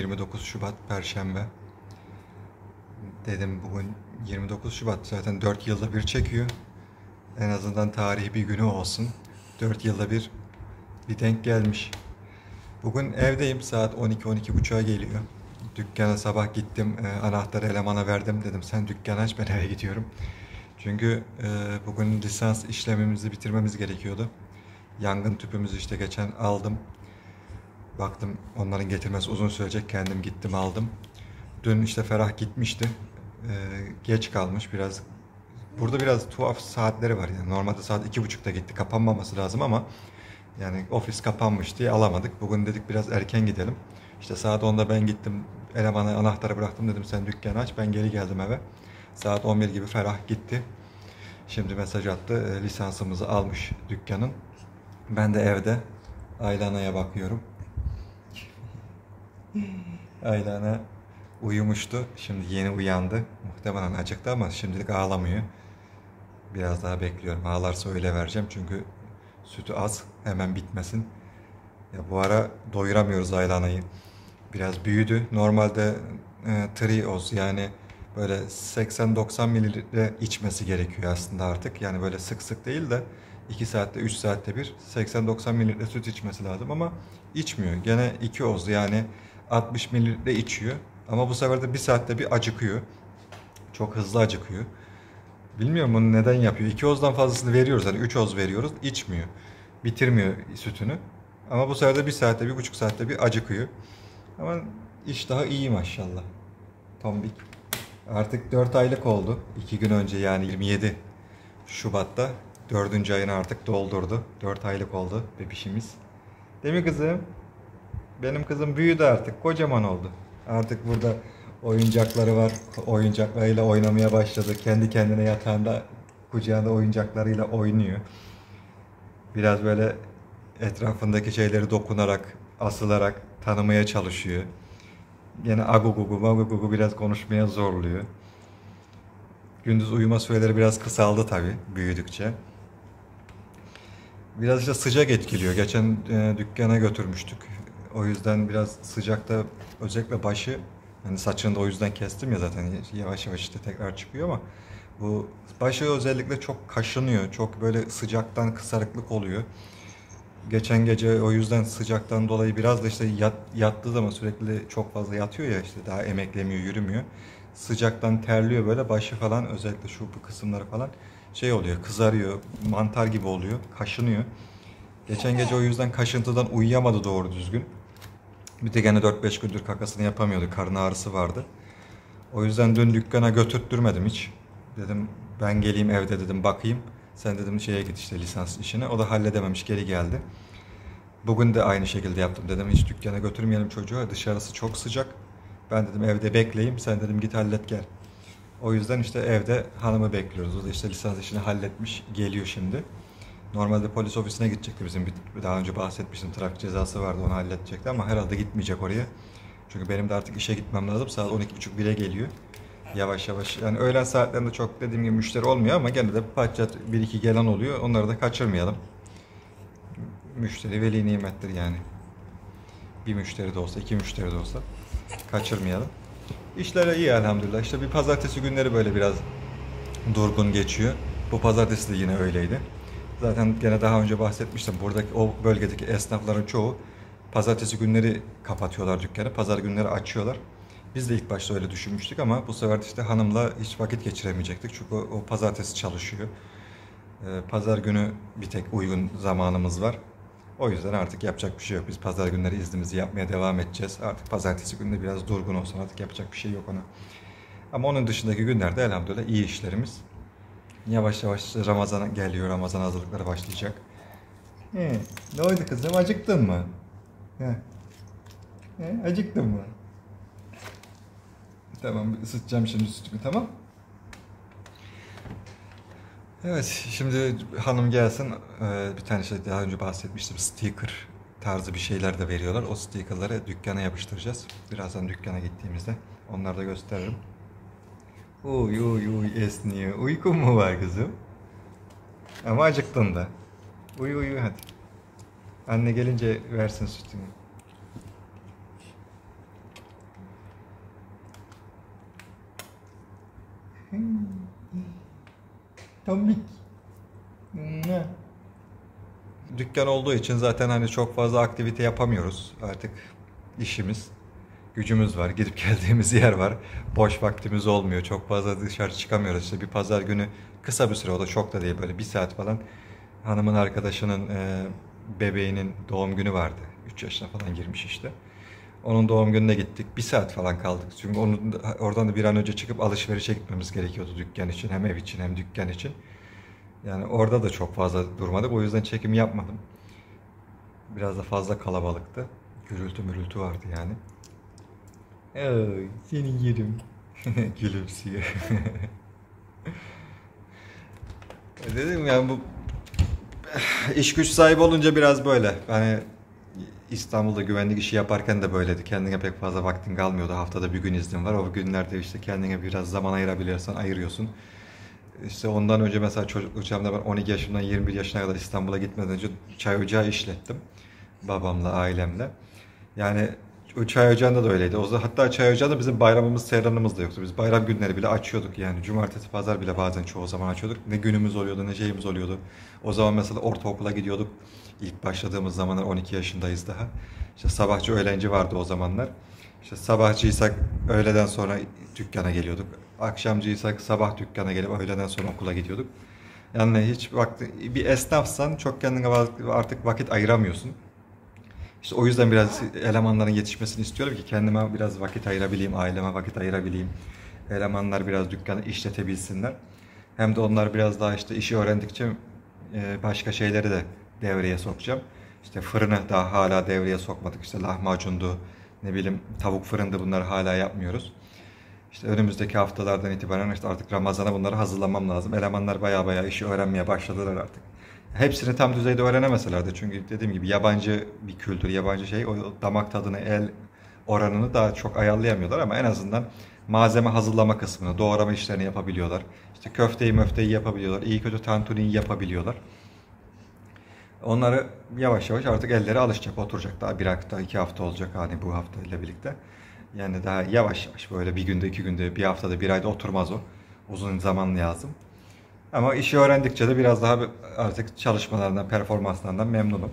29 Şubat Perşembe. Dedim bugün 29 Şubat zaten 4 yılda bir çekiyor. En azından tarihi bir günü olsun. 4 yılda bir denk gelmiş. Bugün evdeyim, saat 12-12.30'a geliyor. Dükkana sabah gittim, anahtarı elemana verdim, dedim sen dükkanı aç, ben eve gidiyorum. Çünkü bugün lisans işlemimizi bitirmemiz gerekiyordu. Yangın tüpümüzü işte geçen aldım. Baktım onların getirmesi uzun sürecek, kendim gittim aldım. Dün işte Ferah gitmişti. Geç kalmış biraz. Burada biraz tuhaf saatleri var yani. Normalde saat 2.30'da gitti. Kapanmaması lazım ama yani ofis kapanmış diye alamadık. Bugün dedik biraz erken gidelim. İşte saat 10'da ben gittim. Elemana anahtarı bıraktım, dedim sen dükkanı aç. Ben geri geldim eve. Saat 11 gibi Ferah gitti. Şimdi mesaj attı. Lisansımızı almış dükkanın. Ben de evde Aylana'ya bakıyorum. Aylana uyumuştu. Şimdi yeni uyandı. Muhtemelen acıktı ama şimdilik ağlamıyor. Biraz daha bekliyorum. Ağlarsa öyle vereceğim. Çünkü sütü az. Hemen bitmesin. Ya bu ara doyuramıyoruz Aylana'yı. Biraz büyüdü. Normalde trioz yani böyle 80-90 mililitre içmesi gerekiyor aslında artık. Yani böyle sık sık değil de 2 saatte 3 saatte bir 80-90 mililitre süt içmesi lazım ama içmiyor. Gene 2 oz yani 60 mililitre içiyor. Ama bu sefer de 1 saatte bir acıkıyor. Çok hızlı acıkıyor. Bilmiyorum bunu neden yapıyor. 2 ozdan fazlasını veriyoruz. Hani 3 oz veriyoruz. İçmiyor. Bitirmiyor sütünü. Ama bu sefer de 1 saatte, 1,5 saatte bir acıkıyor. Ama iştahı iyi maşallah. Tombik. Artık 4 aylık oldu. 2 gün önce yani 27 Şubat'ta 4. ayını artık doldurdu. 4 aylık oldu bebişimiz. Değil mi kızım? Benim kızım büyüdü artık. Kocaman oldu. Artık burada oyuncakları var. Oyuncaklarıyla oynamaya başladı. Kendi kendine yatağında kucağında oyuncaklarıyla oynuyor. Biraz böyle etrafındaki şeyleri dokunarak, asılarak tanımaya çalışıyor. Yine agugugu, magugugu biraz konuşmaya zorluyor. Gündüz uyuma süreleri biraz kısaldı tabii büyüdükçe. Biraz işte sıcak etkiliyor. Geçen dükkana götürmüştük. O yüzden biraz sıcakta özellikle başı, hani saçını da o yüzden kestim ya zaten yavaş yavaş işte tekrar çıkıyor ama bu başı özellikle çok kaşınıyor. Çok böyle sıcaktan kısarıklık oluyor. Geçen gece o yüzden sıcaktan dolayı biraz da işte yattığı zaman sürekli çok fazla yatıyor ya, işte daha emeklemiyor, yürümüyor. Sıcaktan terliyor böyle, başı falan özellikle şu bu kısımları falan şey oluyor, kızarıyor, mantar gibi oluyor, kaşınıyor. Geçen gece o yüzden kaşıntıdan uyuyamadı doğru düzgün. Bir de gene 4-5 gündür kakasını yapamıyordu, karın ağrısı vardı. O yüzden dün dükkana götürttürmedim hiç. Dedim ben geleyim evde, dedim bakayım. Sen dedim şeye git işte lisans işine. O da halledememiş, geri geldi. Bugün de aynı şekilde yaptım. Dedim hiç dükkana götürmeyelim çocuğu. Dışarısı çok sıcak. Ben dedim evde bekleyeyim. Sen dedim git hallet gel. O yüzden işte evde hanımı bekliyoruz. O da işte lisans işini halletmiş. Geliyor şimdi. Normalde polis ofisine gidecekti bizim. Daha önce bahsetmiştim. Trafik cezası vardı, onu halledecekti ama herhalde gitmeyecek oraya. Çünkü benim de artık işe gitmem lazım. Saat 12.30 bile geliyor. Yavaş yavaş. Yani öğlen saatlerinde çok dediğim gibi müşteri olmuyor ama gene de paçat bir iki gelen oluyor. Onları da kaçırmayalım. Müşteri veli nimettir yani. Bir müşteri de olsa, iki müşteri de olsa kaçırmayalım. İşler iyi elhamdülillah. İşte bir pazartesi günleri böyle biraz durgun geçiyor. Bu pazartesi de yine öyleydi. Zaten gene daha önce bahsetmiştim. Buradaki o bölgedeki esnafların çoğu pazartesi günleri kapatıyorlar dükkanı. Pazar günleri açıyorlar. Biz de ilk başta öyle düşünmüştük ama bu sefer işte hanımla hiç vakit geçiremeyecektik. Çünkü o pazartesi çalışıyor. Pazar günü bir tek uygun zamanımız var. O yüzden artık yapacak bir şey yok. Biz pazar günleri iznimizi yapmaya devam edeceğiz. Artık pazartesi günü biraz durgun olsun, artık yapacak bir şey yok ona. Ama onun dışındaki günlerde elhamdülillah iyi işlerimiz. Yavaş yavaş Ramazan geliyor. Ramazan hazırlıkları başlayacak. Ne oldu kızım? Acıktın mı? He. Acıktın mı? Tamam, ısıtacağım şimdi sütümü, tamam. Evet, şimdi hanım gelsin. Bir tane şey daha önce bahsetmiştim. Sticker tarzı bir şeyler de veriyorlar. O stickerları dükkana yapıştıracağız. Birazdan dükkana gittiğimizde onları da gösteririm. Uy uy uy esniyor. Uykun mu var kızım? Ama acıktın da. Uyu uyu hadi. Anne gelince versin sütünü. Tombik. Dükkan olduğu için zaten hani çok fazla aktivite yapamıyoruz. Artık işimiz, gücümüz var. Gidip geldiğimiz yer var. Boş vaktimiz olmuyor. Çok fazla dışarı çıkamıyoruz. İşte bir pazar günü kısa bir süre, o da çok da değil, böyle bir saat falan, hanımın arkadaşının bebeğinin doğum günü vardı. 3 yaşına falan girmiş işte. Onun doğum gününe gittik. Bir saat falan kaldık. Çünkü oradan da bir an önce çıkıp alışverişe gitmemiz gerekiyordu dükkan için. Hem ev için hem dükkan için. Yani orada da çok fazla durmadık. O yüzden çekim yapmadım. Biraz da fazla kalabalıktı. Gürültü mürültü vardı yani. Ay, seni yerim. Gülümsüyor. Dedim yani bu iş güç sahibi olunca biraz böyle. Hani İstanbul'da güvenlik işi yaparken de böyleydi. Kendine pek fazla vaktin kalmıyordu. Haftada bir gün iznin var. O günlerde işte kendine biraz zaman ayırabiliyorsan ayırıyorsun. İşte ondan önce mesela çocukluğumda ben 12 yaşımdan 21 yaşına kadar İstanbul'a gitmeden önce çay ocağı işlettim. Babamla, ailemle. Yani o çay ocağında da öyleydi. Hatta çay ocağında bizim bayramımız, seyranımız da yoktu. Biz bayram günleri bile açıyorduk yani. Cumartesi, pazar bile bazen çoğu zaman açıyorduk. Ne günümüz oluyordu, ne şeyimiz oluyordu. O zaman mesela ortaokula gidiyorduk. İlk başladığımız zamanlar 12 yaşındayız daha. İşte sabahçı, öğlenci vardı o zamanlar. İşte sabahçıysak öğleden sonra dükkana geliyorduk. Akşamcıysak sabah dükkana gelip öğleden sonra okula gidiyorduk. Yani hiç bir esnafsan çok kendine artık vakit ayıramıyorsun. İşte o yüzden biraz elemanların yetişmesini istiyorum ki kendime biraz vakit ayırabileyim, aileme vakit ayırabileyim. Elemanlar biraz dükkanı işletebilsinler. Hem de onlar biraz daha işte işi öğrendikçe başka şeyleri de devreye sokacağım. İşte fırını daha hala devreye sokmadık. İşte lahmacundu, ne bileyim tavuk fırındı, bunları hala yapmıyoruz. İşte önümüzdeki haftalardan itibaren işte artık Ramazan'a bunları hazırlamam lazım. Elemanlar baya işi öğrenmeye başladılar artık. Hepsini tam düzeyde öğrenemeseler de, çünkü dediğim gibi yabancı bir kültür, yabancı şey, o damak tadını, el oranını daha çok ayarlayamıyorlar ama en azından malzeme hazırlama kısmını, doğrama işlerini yapabiliyorlar. İşte köfteyi möfteyi yapabiliyorlar, iyi kötü tantuniyi yapabiliyorlar. Onları yavaş yavaş artık elleri alışacak, oturacak. Daha bir hafta, 2 hafta olacak hani bu hafta ile birlikte. Yani daha yavaş yavaş, böyle bir günde, 2 günde, bir haftada, bir ayda oturmaz o. Uzun zaman lazım. Ama işi öğrendikçe de biraz daha artık çalışmalarından, performanslarından memnunum.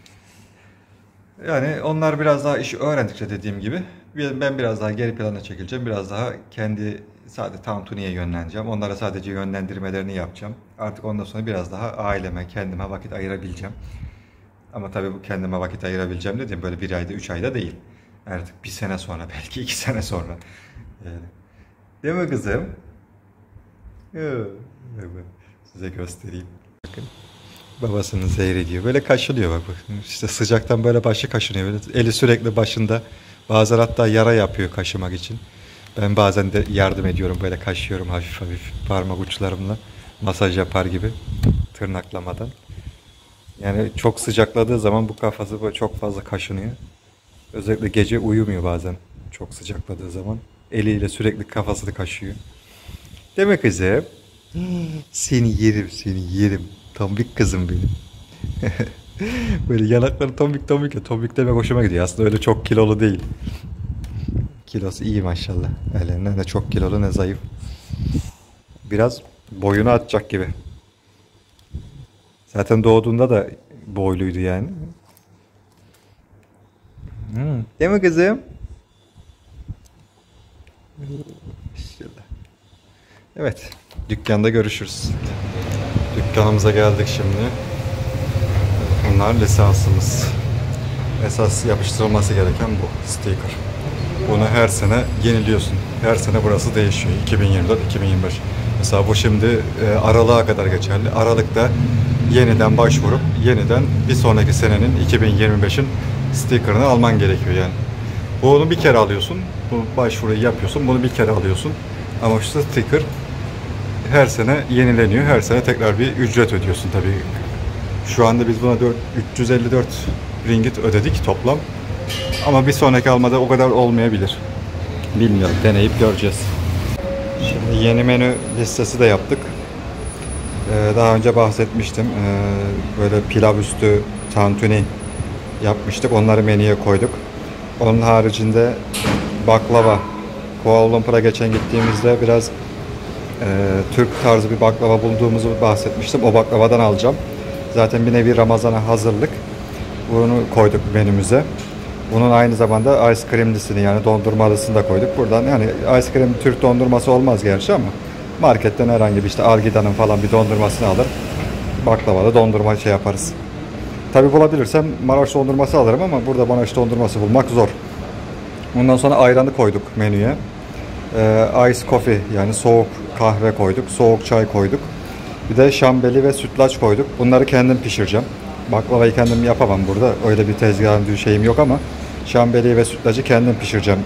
Yani onlar biraz daha işi öğrendikçe, dediğim gibi ben biraz daha geri plana çekileceğim. Biraz daha kendi sadece tantuniye yönleneceğim. Onlara sadece yönlendirmelerini yapacağım. Artık ondan sonra biraz daha aileme, kendime vakit ayırabileceğim. Ama tabii bu kendime vakit ayırabileceğim dediğim böyle bir ayda, 3 ayda değil. Artık bir sene sonra, belki 2 sene sonra. Yani. Değil mi kızım? Evet. Size göstereyim. Bakın. Babasını seyrediyor. Böyle kaşınıyor bak. İşte sıcaktan böyle başı kaşınıyor. Böyle eli sürekli başında. Bazen hatta yara yapıyor kaşımak için. Ben bazen de yardım ediyorum. Böyle kaşıyorum hafif hafif parmak uçlarımla. Masaj yapar gibi. Tırnaklamadan. Yani çok sıcakladığı zaman bu kafası böyle çok fazla kaşınıyor. Özellikle gece uyumuyor bazen. Çok sıcakladığı zaman. Eliyle sürekli kafasını kaşıyor. Değil mi kızım? Seni yerim, seni yerim. Tombik kızım benim. Böyle yanakları tombik tombik ya. Tombik demek hoşuma gidiyor. Aslında öyle çok kilolu değil. Kilosu iyi maşallah. Öyle ne çok kilolu ne zayıf. Biraz boyunu atacak gibi. Zaten doğduğunda da boyluydu yani. Değil mi kızım? İnşallah. Evet. Dükkanda görüşürüz. Dükkanımıza geldik şimdi. Bunlar lisansımız. Esas yapıştırılması gereken bu sticker. Bunu her sene yeniliyorsun. Her sene burası değişiyor. 2024, 2025. Mesela bu şimdi Aralık'a kadar geçerli. Aralık'ta yeniden başvurup yeniden bir sonraki senenin 2025'in sticker'ını alman gerekiyor yani. Bunu bir kere alıyorsun. Bu başvuruyu yapıyorsun. Bunu bir kere alıyorsun. Ama şu sticker her sene yenileniyor. Her sene tekrar bir ücret ödüyorsun tabii. Şu anda biz buna 354 ringgit ödedik toplam. Ama bir sonraki almada o kadar olmayabilir. Bilmiyorum. Deneyip göreceğiz. Şimdi yeni menü listesi de yaptık. Daha önce bahsetmiştim. Böyle pilav üstü tantuni yapmıştık. Onları menüye koyduk. Onun haricinde baklava. Kuala Lumpur'a geçen gittiğimizde biraz Türk tarzı bir baklava bulduğumuzu bahsetmiştim. O baklavadan alacağım. Zaten bir nevi Ramazan'a hazırlık. Bunu koyduk menümüze. Bunun aynı zamanda ice creamlisini yani dondurmalısını da koyduk. Buradan yani ice cream Türk dondurması olmaz gerçi ama marketten herhangi bir işte Algida'nın falan bir dondurmasını alır. Baklavalı dondurma şey yaparız. Tabi bulabilirsem Maraş dondurması alırım ama burada Maraş dondurması bulmak zor. Ondan sonra ayranı koyduk menüye. Ice coffee yani soğuk kahve koyduk. Soğuk çay koyduk. Bir de şambeli ve sütlaç koyduk. Bunları kendim pişireceğim. Baklavayı kendim yapamam burada. Öyle bir tezgahın şeyim yok ama şambeli ve sütlacı kendim pişireceğim.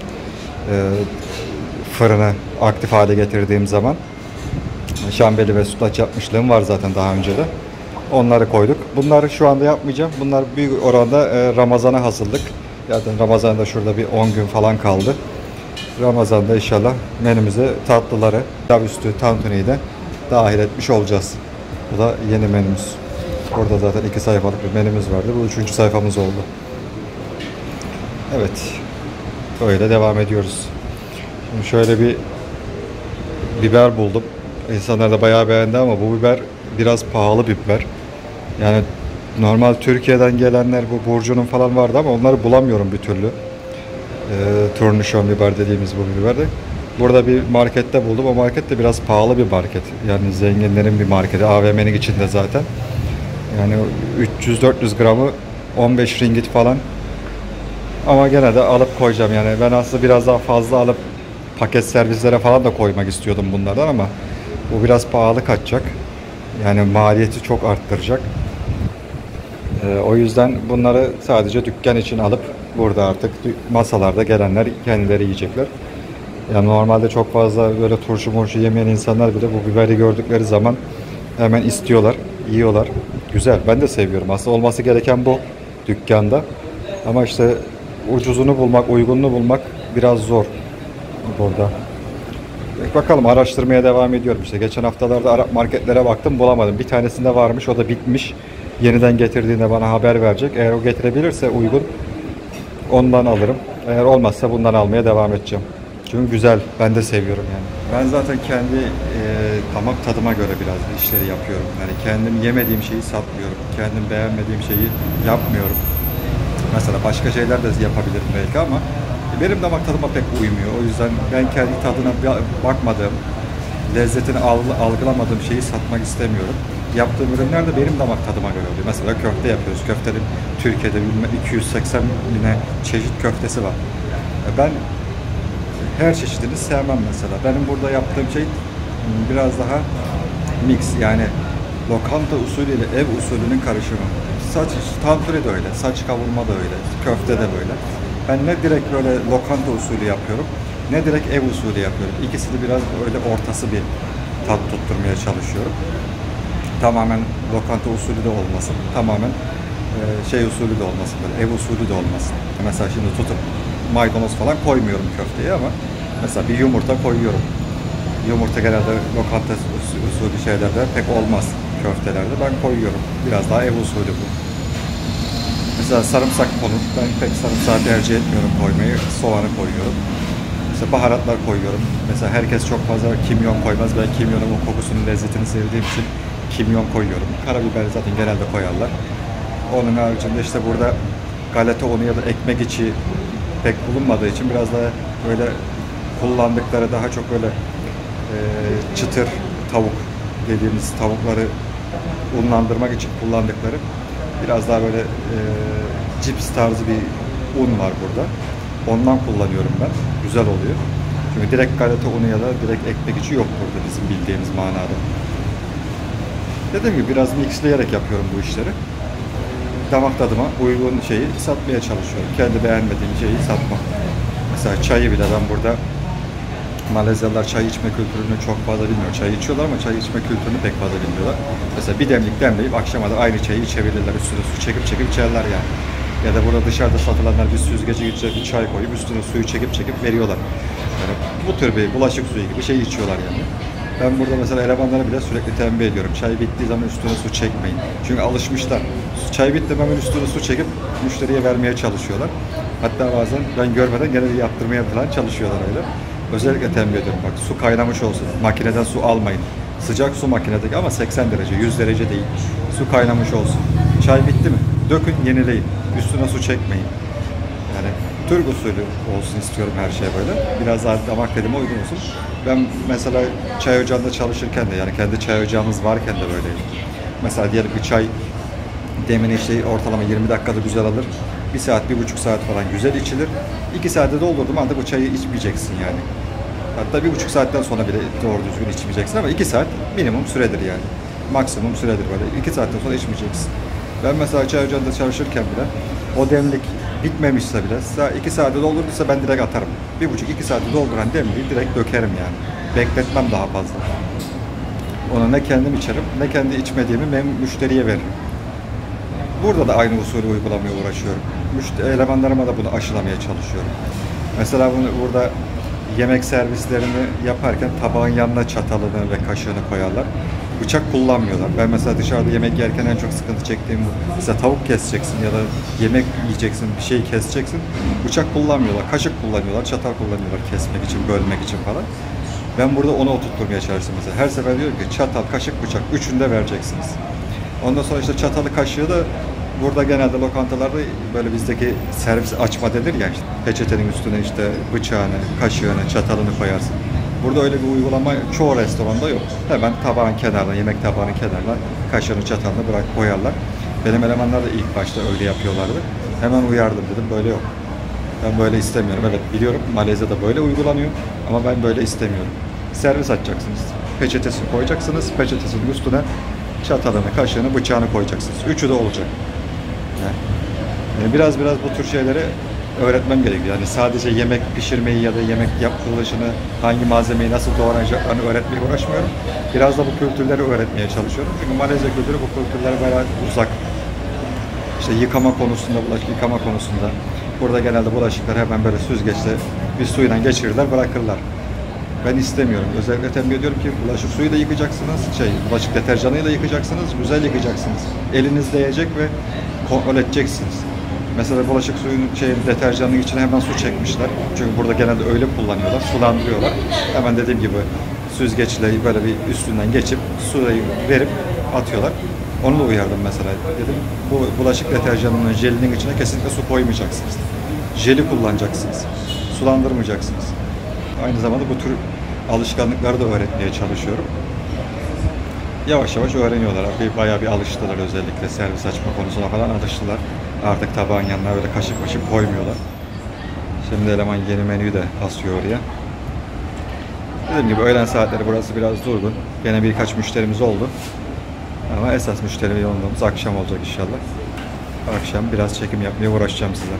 Fırını aktif hale getirdiğim zaman. Şambeli ve sütlaç yapmışlığım var zaten daha önce de. Onları koyduk. Bunları şu anda yapmayacağım. Bunlar büyük oranda Ramazan'a hazırlık. Zaten Ramazan'da şurada bir 10 gün falan kaldı. Ramazan'da inşallah menümüze tatlıları, pilav üstü tantuniyi de dahil etmiş olacağız. Bu da yeni menümüz. Orada zaten 2 sayfalık bir menümüz vardı. Bu 3. sayfamız oldu. Evet. Böyle devam ediyoruz. Şimdi şöyle bir biber buldum. İnsanlar da bayağı beğendi ama bu biber biraz pahalı bir biber. Yani normal Türkiye'den gelenler bu Burcu'nun falan vardı ama onları bulamıyorum bir türlü. Turnuşon biber dediğimiz bu biber de. Burada bir markette buldum. O market de biraz pahalı bir market. Yani zenginlerin bir marketi. AVM'nin içinde zaten. Yani 300-400 gramı 15 ringgit falan. Ama gene de alıp koyacağım. Yani ben aslında biraz daha fazla alıp paket servislere falan da koymak istiyordum bunlardan ama bu biraz pahalı kaçacak. Yani maliyeti çok arttıracak. O yüzden bunları sadece dükkan için alıp burada artık masalarda gelenler kendileri yiyecekler. Yani normalde çok fazla böyle turşu murşu yemeyen insanlar bile bu biberi gördükleri zaman hemen istiyorlar, yiyorlar. Güzel, ben de seviyorum. Aslında olması gereken bu dükkanda. Ama işte ucuzunu bulmak, uygununu bulmak biraz zor burada. Bakalım araştırmaya devam ediyorum işte. Geçen haftalarda Arap marketlere baktım bulamadım. Bir tanesinde varmış o da bitmiş. Yeniden getirdiğinde bana haber verecek. Eğer o getirebilirse uygun ondan alırım. Eğer olmazsa bundan almaya devam edeceğim. Çünkü güzel. Ben de seviyorum yani. Ben zaten kendi damak tadıma göre biraz işleri yapıyorum. Yani kendim yemediğim şeyi satmıyorum. Kendim beğenmediğim şeyi yapmıyorum. Mesela başka şeyler de yapabilirim belki ama benim damak tadıma pek uymuyor. O yüzden ben kendi tadına bakmadığım, lezzetini algılamadığım şeyi satmak istemiyorum. Yaptığım ürünler de benim damak tadıma göre oluyor. Mesela köfte yapıyoruz. Köftenin Türkiye'de 280 bine çeşit köftesi var. Ben her çeşidini sevmem mesela. Benim burada yaptığım şey biraz daha mix yani lokanta usulü ile ev usulünün karışımı. Saç tantuni de öyle, saç kavurma da öyle, köfte de böyle. Ben ne direkt böyle lokanta usulü yapıyorum, ne direkt ev usulü yapıyorum. İkisini biraz böyle ortası bir tat tutturmaya çalışıyorum. Tamamen lokanta usulü de olmasın, tamamen şey usulü de olmasın, böyle ev usulü de olmasın. Mesela şimdi tutup maydanoz falan koymuyorum köfteye ama mesela bir yumurta koyuyorum. Yumurta genelde lokanta usulü şeylerde pek olmaz köftelerde. Ben koyuyorum. Biraz daha ev usulü bu. Mesela sarımsak konur. Ben pek sarımsağı tercih etmiyorum koymayı. Soğanı koyuyorum. Mesela baharatlar koyuyorum. Mesela herkes çok fazla kimyon koymaz. Ben kimyonun o kokusunun lezzetini sevdiğim için kimyon koyuyorum. Karabiber zaten genelde koyarlar. Onun haricinde işte burada galeta unu ya da ekmek içi pek bulunmadığı için biraz daha böyle kullandıkları daha çok böyle çıtır tavuk dediğimiz tavukları unlandırmak için kullandıkları biraz daha böyle cips tarzı bir un var burada. Ondan kullanıyorum ben. Güzel oluyor. Çünkü direkt galeta unu ya da direkt ekmek içi yok burada bizim bildiğimiz manada. Dediğim gibi biraz mixleyerek yapıyorum bu işleri. Damak tadıma uygun şeyi satmaya çalışıyorum. Kendi beğenmediğim şeyi satmam. Mesela çayı bile ben burada Malezyalılar çay içme kültürünü çok fazla bilmiyor. Çay içiyorlar ama çay içme kültürünü pek fazla bilmiyorlar. Mesela bir demlik demleyip akşama da aynı çayı içebilirler. Üstüne su çekip içerler yani. Ya da burada dışarıda satılanlar bir süzgeci içine bir çay koyup üstüne suyu çekip veriyorlar. Yani bu tür bir bulaşık suyu gibi şey içiyorlar yani. Ben burada mesela elemanlara bile sürekli tembih ediyorum. Çay bittiği zaman üstüne su çekmeyin. Çünkü alışmışlar. Çay bitti hemen üstüne su çekip müşteriye vermeye çalışıyorlar. Hatta bazen ben görmeden gene bir yaptırmaya falan çalışıyorlar öyle. Özellikle tembih ediyorum. Bak su kaynamış olsun. Makineden su almayın. Sıcak su makinedeki ama 80 derece, 100 derece değil. Su kaynamış olsun. Çay bitti mi? Dökün, yenileyin. Üstüne su çekmeyin. Yani Türk usulü olsun istiyorum her şey böyle. Biraz daha damak tadıma uygun olsun. Ben mesela çay ocağında çalışırken de, yani kendi çay ocağımız varken de böyleydi. Mesela diyelim bir çay demini işte ortalama 20 dakikada güzel alır. 1 saat, 1,5 saat falan güzel içilir. 2 saatte doldurdum anda bu çayı içmeyeceksin yani. Hatta 1,5 saatten sonra bile doğru düzgün içmeyeceksin ama 2 saat minimum süredir yani. Maksimum süredir böyle. 2 saatten sonra içmeyeceksin. Ben mesela çay ocağında çalışırken bile o demlik bitmemişse bile 2 saate doldurduysa ben direkt atarım. 1,5-2 saate dolduran demliği direkt dökerim yani. Bekletmem daha fazla. Onu ne kendim içerim ne kendi içmediğimi müşteriye veririm. Burada da aynı usulü uygulamaya uğraşıyorum. Elemanlarıma da bunu aşılamaya çalışıyorum. Mesela burada yemek servislerini yaparken tabağın yanına çatalını ve kaşığını koyarlar. Bıçak kullanmıyorlar. Ben mesela dışarıda yemek yerken en çok sıkıntı çektiğim bu. Mesela tavuk keseceksin ya da yemek yiyeceksin, bir şey keseceksin. Bıçak kullanmıyorlar, kaşık kullanıyorlar, çatal kullanıyorlar kesmek için, bölmek için falan. Ben burada onu oturtturmaya çalıştım mesela. Her sefer diyorum ki çatal, kaşık, bıçak üçünü de vereceksiniz. Ondan sonra işte çatalı, kaşığı da burada genelde lokantalarda böyle bizdeki servis açma denir ya, işte peçetenin üstüne işte bıçağını, kaşığını, çatalını koyarsın. Burada öyle bir uygulama çoğu restoranda yok. Hemen tabağın kenarına, yemek tabağının kenarına kaşığını, çatalını bırak koyarlar. Benim elemanlar da ilk başta öyle yapıyorlardı. Hemen uyardım, dedim böyle yok. Ben böyle istemiyorum. Evet biliyorum Malezya'da böyle uygulanıyor ama ben böyle istemiyorum. Servis açacaksınız. Peçetesini koyacaksınız. Peçetesinin üstüne çatalını, kaşığını, bıçağını koyacaksınız. Üçü de olacak. Yani biraz bu tür şeyleri öğretmem gerekiyor. Yani sadece yemek pişirmeyi ya da yemek yapılışını, hangi malzemeyi nasıl doğranacaklarını öğretmeye uğraşmıyorum. Biraz da bu kültürleri öğretmeye çalışıyorum. Çünkü Malezya kültürü bu kültürlere bayağı uzak. İşte yıkama konusunda, bulaşık yıkama konusunda. Burada genelde bulaşıkları hemen böyle süzgeçle bir suyla geçirirler, bırakırlar. Ben istemiyorum. Özellikle tembih ediyorum ki bulaşık suyu da yıkacaksınız, bulaşık deterjanıyla yıkacaksınız, güzel yıkacaksınız. Eliniz değecek ve kontrol edeceksiniz. Mesela bulaşık suyunun deterjanının içine hemen su çekmişler. Çünkü burada genelde öyle kullanıyorlar, sulandırıyorlar. Hemen dediğim gibi süzgeçle böyle bir üstünden geçip suyu verip atıyorlar. Onu da uyardım mesela. Dedim bu bulaşık deterjanının jelinin içine kesinlikle su koymayacaksınız. Jeli kullanacaksınız. Sulandırmayacaksınız. Aynı zamanda bu tür alışkanlıkları da öğretmeye çalışıyorum. Yavaş yavaş öğreniyorlar. Bayağı bir alıştılar, özellikle servis açma konusuna falan alıştılar. Artık tabağın yanına öyle kaşık koymuyorlar. Şimdi eleman yeni menüyü de asıyor oraya. Dediğim gibi öğlen saatleri burası biraz durgun. Gene birkaç müşterimiz oldu. Ama esas müşteri yoğunluğumuz akşam olacak inşallah. Akşam biraz çekim yapmaya uğraşacağım size.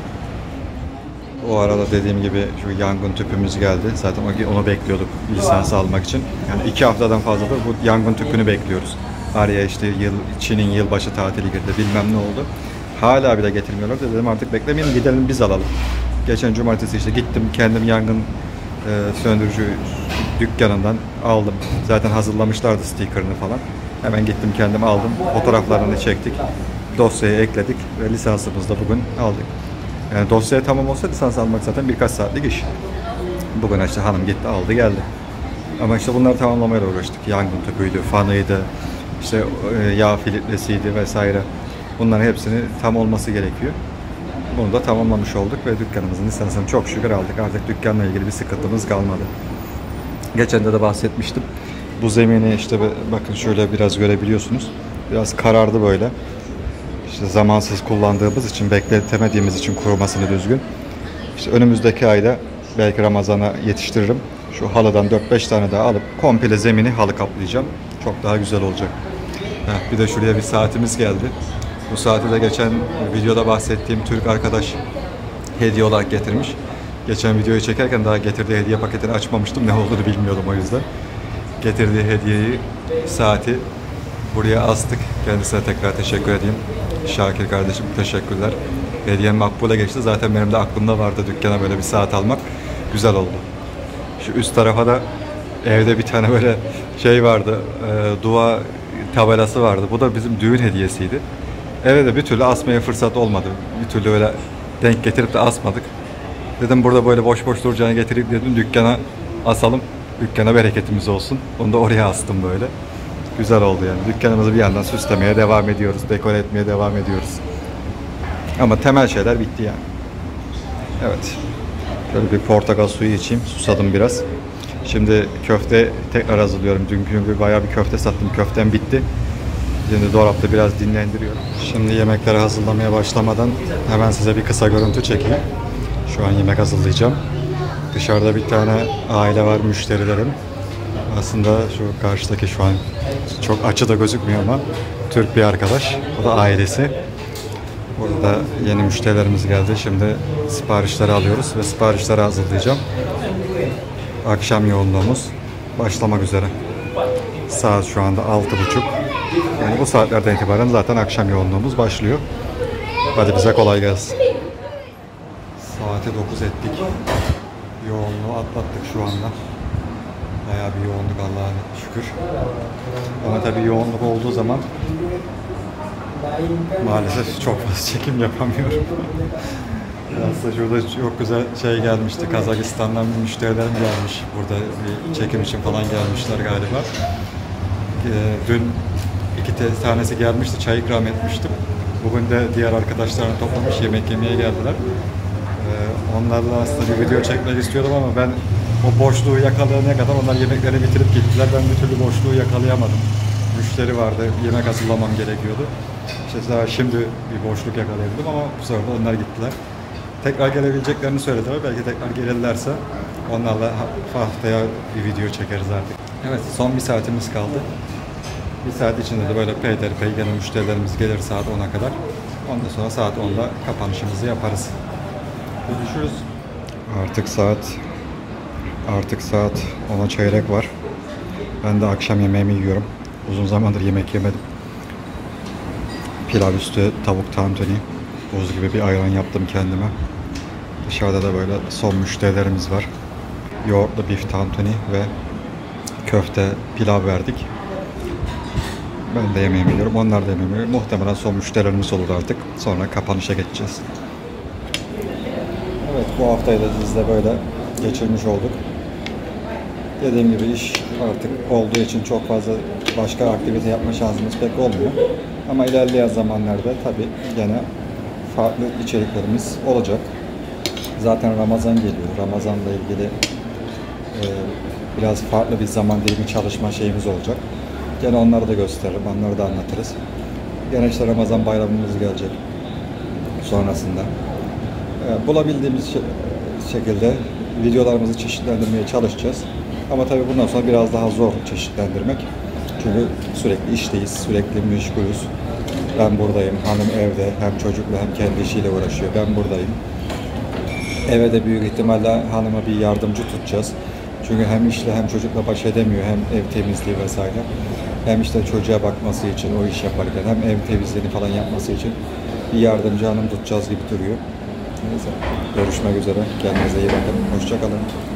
O arada dediğim gibi şu yangın tüpümüz geldi. Zaten onu bekliyorduk lisans almak için. Yani 2 haftadan fazladır bu yangın tüpünü bekliyoruz. Araya işte Çin'in yılbaşı tatili girdi, bilmem ne oldu. Hala bile getirmiyorlar. Dedim artık beklemeyelim, gidelim biz alalım. Geçen cumartesi işte gittim, kendim yangın söndürücü dükkanından aldım. Zaten hazırlamışlardı sticker'ını falan. Hemen gittim kendim aldım. Fotoğraflarını çektik. Dosyaya ekledik ve lisansımızı da bugün aldık. Yani dosyaya tamam olsa lisans almak zaten birkaç saatlik iş. Bugün işte hanım gitti aldı geldi. Ama işte bunları tamamlamayla uğraştık. Yangın tüpüydü, fanıydı, işte yağ filtresiydi vesaire. Bunların hepsini tam olması gerekiyor. Bunu da tamamlamış olduk ve dükkanımızın lisansını çok şükür aldık. Artık dükkanla ilgili bir sıkıntımız kalmadı. Geçen de bahsetmiştim. Bu zemini işte bakın şöyle biraz görebiliyorsunuz. Biraz karardı böyle. İşte zamansız kullandığımız için, bekletemediğimiz için kurumasını düzgün. İşte önümüzdeki ayda belki Ramazan'a yetiştiririm. Şu halıdan 4-5 tane daha alıp komple zemini halı kaplayacağım. Çok daha güzel olacak. Bir de şuraya bir saatimiz geldi. Bu saati de geçen videoda bahsettiğim Türk arkadaş hediye olarak getirmiş. Geçen videoyu çekerken daha getirdiği hediye paketini açmamıştım. Ne olduğunu bilmiyordum o yüzden. Getirdiği hediyeyi, saati buraya astık. Kendisine tekrar teşekkür edeyim. Şakir kardeşim teşekkürler. Hediyem makbule geçti. Zaten benim de aklımda vardı dükkana böyle bir saat almak. Güzel oldu. Şu üst tarafa da evde bir tane böyle vardı. Dua tabelası vardı. Bu da bizim düğün hediyesiydi. Eve de bir türlü asmaya fırsat olmadı. Bir türlü öyle denk getirip de asmadık. Dedim burada böyle boş boş duracağını getirip dedim dükkana asalım. Dükkana bereketimiz olsun. Onu da oraya astım böyle. Güzel oldu yani. Dükkanımızı bir yandan süslemeye devam ediyoruz. Dekore etmeye devam ediyoruz. Ama temel şeyler bitti yani. Evet. Şöyle bir portakal suyu içeyim. Susadım biraz. Şimdi köfte tekrar hazırlıyorum. Dünkü gün bayağı bir köfte sattım. Köftem bitti. Şimdi dolapta biraz dinlendiriyorum. Şimdi yemekleri hazırlamaya başlamadan hemen size bir kısa görüntü çekeyim. Şu an yemek hazırlayacağım. Dışarıda bir tane aile var, müşterilerim. Aslında şu karşıdaki şu an çok açıda gözükmüyor ama Türk bir arkadaş. O da ailesi. Burada da yeni müşterilerimiz geldi. Şimdi siparişleri alıyoruz ve siparişleri hazırlayacağım. Akşam yoğunluğumuz başlamak üzere. Saat şu anda 6:30. Yani bu saatlerden itibaren zaten akşam yoğunluğumuz başlıyor. Hadi bize kolay gelsin. Saate 9 ettik. Yoğunluğu atlattık şu anda. Bayağı bir yoğunluk Allah'a şükür. Ama tabii yoğunluk olduğu zaman maalesef çok fazla çekim yapamıyorum. Aslında şurada çok güzel şey gelmişti. Kazakistan'dan bir müşterilerim gelmiş. Burada bir çekim için falan gelmişler galiba. Dün tanesi gelmişti. Çay ikram etmiştim. Bugün de diğer arkadaşlarını toplamış. Yemek yemeye geldiler. Onlarla aslında bir video çekmek istiyordum ama ben o boşluğu yakalayana kadar onlar yemeklerini bitirip gittiler. Ben bir türlü boşluğu yakalayamadım. Müşteri vardı. Yemek hazırlamam gerekiyordu. İşte daha şimdi bir boşluk yakalayabildim ama bu sefer de onlar gittiler. Tekrar gelebileceklerini söylediler. Belki tekrar gelirlerse onlarla haftaya bir video çekeriz artık. Evet, son bir saatimiz kaldı. Bir saat içinde de böyle peyderpey gene müşterilerimiz gelir saat 10'a kadar. Ondan sonra saat 10'da kapanışımızı yaparız. Görüşürüz. Artık saat 10'a çeyrek var. Ben de akşam yemeğimi yiyorum. Uzun zamandır yemek yemedim. Pilav üstü tavuk tantuni. Buz gibi bir ayran yaptım kendime. Dışarıda da böyle son müşterilerimiz var. Yoğurtlu beef tantuni ve köfte pilav verdik. Ben de yemeğimi yiyorum. Onlar da yemeğimi yiyor. Muhtemelen son müşterilerimiz olur artık. Sonra kapanışa geçeceğiz. Evet, bu haftayı da sizle böyle geçirmiş olduk. Dediğim gibi iş artık olduğu için çok fazla başka aktivite yapma şansımız pek olmuyor. Ama ilerleyen zamanlarda tabii gene farklı içeriklerimiz olacak. Zaten Ramazan geliyor. Ramazan'la ilgili biraz farklı bir zaman dilimi çalışma şeyimiz olacak. Gene onları da gösteririm, onları da anlatırız. Gene işte Ramazan bayramımız gelecek sonrasında. Bulabildiğimiz şekilde videolarımızı çeşitlendirmeye çalışacağız. Ama tabii bundan sonra biraz daha zor çeşitlendirmek. Çünkü sürekli işteyiz, sürekli meşgulüz. Ben buradayım, hanım evde, hem çocukla hem kendi işiyle uğraşıyor. Ben buradayım. Eve de büyük ihtimalle hanıma bir yardımcı tutacağız. Çünkü hem işle hem çocukla baş edemiyor, hem ev temizliği vesaire. Hem işte çocuğa bakması için o iş yaparken, hem ev temizliğini falan yapması için bir yardımcı hanım tutacağız gibi duruyor. Neyse, görüşmek üzere. Kendinize iyi bakın. Hoşça kalın.